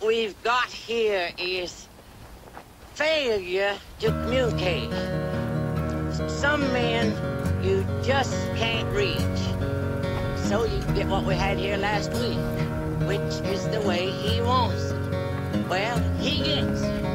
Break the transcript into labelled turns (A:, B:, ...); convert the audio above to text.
A: we've got here is failure to communicate. Some men you just can't reach. So you get what we had here last week, which is the way he wants it. Well, he gets it.